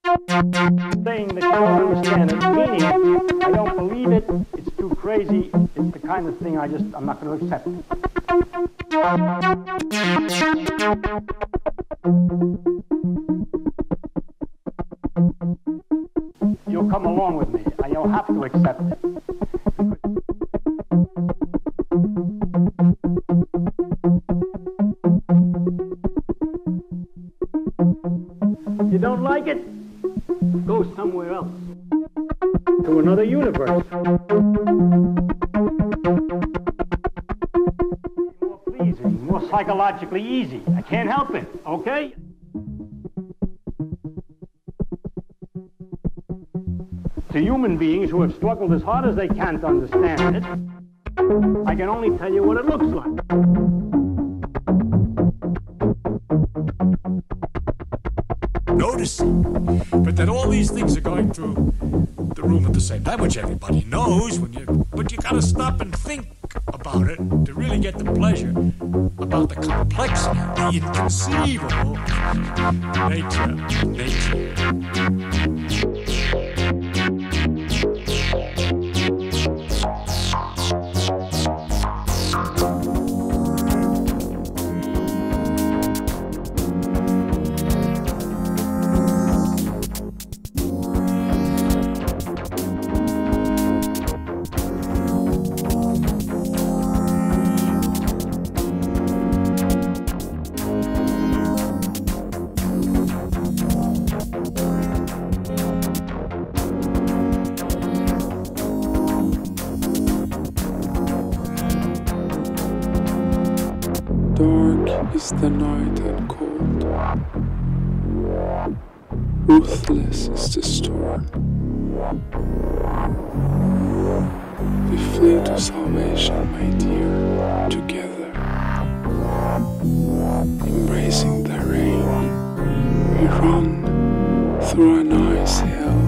Saying that you don't understand it, meaning it, I don't believe it, it's too crazy, it's the kind of thing I'm not going to accept. You'll come along with me, and you'll have to accept it. You don't like it? Go somewhere else. To another universe. More pleasing, more psychologically easy. I can't help it, okay? To human beings who have struggled as hard as they can to understand it, I can only tell you what it looks like. Noticing, but that all these things are going through the room at the same time, which everybody knows, but you gotta stop and think about it to really get the pleasure about the complexity, the inconceivable nature. Dark is the night and cold. Ruthless is the storm. We flee to salvation, my dear, together. Embracing the rain, we run through an ice hill.